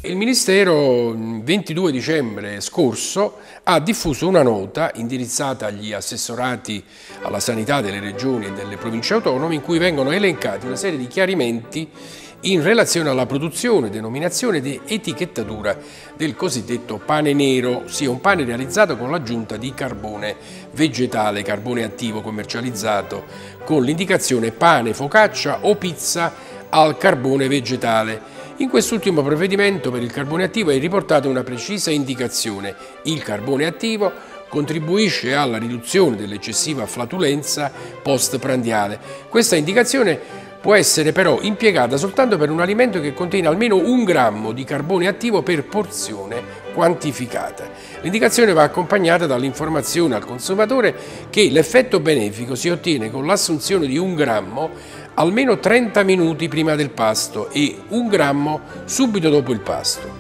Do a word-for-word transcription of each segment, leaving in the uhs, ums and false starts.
Il Ministero il ventidue dicembre scorso ha diffuso una nota indirizzata agli assessorati alla sanità delle regioni e delle province autonome in cui vengono elencati una serie di chiarimenti in relazione alla produzione, denominazione ed etichettatura del cosiddetto pane nero, ossia un pane realizzato con l'aggiunta di carbone vegetale, carbone attivo commercializzato con l'indicazione pane, focaccia o pizza al carbone vegetale. In quest'ultimo provvedimento per il carbone attivo è riportata una precisa indicazione: il carbone attivo contribuisce alla riduzione dell'eccessiva flatulenza postprandiale. Questa indicazione può essere però impiegata soltanto per un alimento che contiene almeno un grammo di carbone attivo per porzione quantificata. L'indicazione va accompagnata dall'informazione al consumatore che l'effetto benefico si ottiene con l'assunzione di un grammo almeno trenta minuti prima del pasto e un grammo subito dopo il pasto.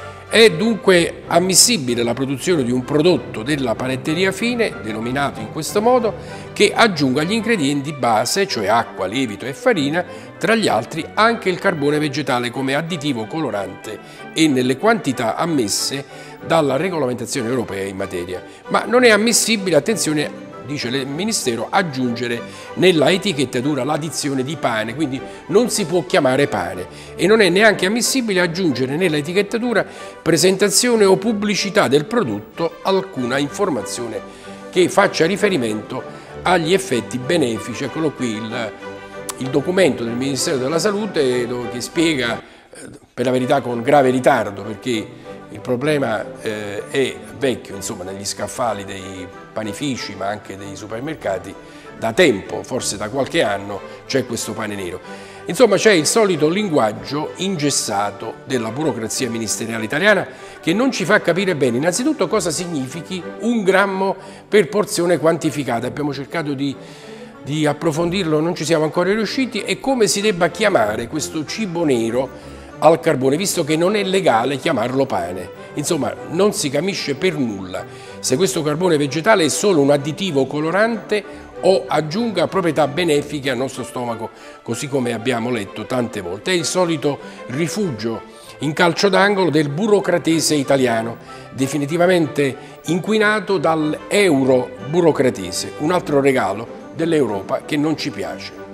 È dunque ammissibile la produzione di un prodotto della panetteria fine, denominato in questo modo, che aggiunga gli ingredienti base, cioè acqua, lievito e farina, tra gli altri anche il carbone vegetale come additivo colorante e nelle quantità ammesse dalla regolamentazione europea in materia. Ma non è ammissibile, attenzione, dice il Ministero, aggiungere nella etichettatura l'addizione di pane, quindi non si può chiamare pane, e non è neanche ammissibile aggiungere nella etichettatura presentazione o pubblicità del prodotto alcuna informazione che faccia riferimento agli effetti benefici. Eccolo qui il, il documento del Ministero della Salute che spiega, per la verità con grave ritardo, perché il problema eh, è vecchio, insomma, negli scaffali dei panifici ma anche dei supermercati da tempo, forse da qualche anno, c'è questo pane nero. Insomma, c'è il solito linguaggio ingessato della burocrazia ministeriale italiana che non ci fa capire bene innanzitutto cosa significhi un grammo per porzione quantificata. Abbiamo cercato di, di approfondirlo, non ci siamo ancora riusciti, e come si debba chiamare questo cibo nero al carbone, visto che non è legale chiamarlo pane. Insomma, non si capisce per nulla se questo carbone vegetale è solo un additivo colorante o aggiunga proprietà benefiche al nostro stomaco, così come abbiamo letto tante volte. È il solito rifugio in calcio d'angolo del burocratese italiano, definitivamente inquinato dall'euro burocratese, un altro regalo dell'Europa che non ci piace.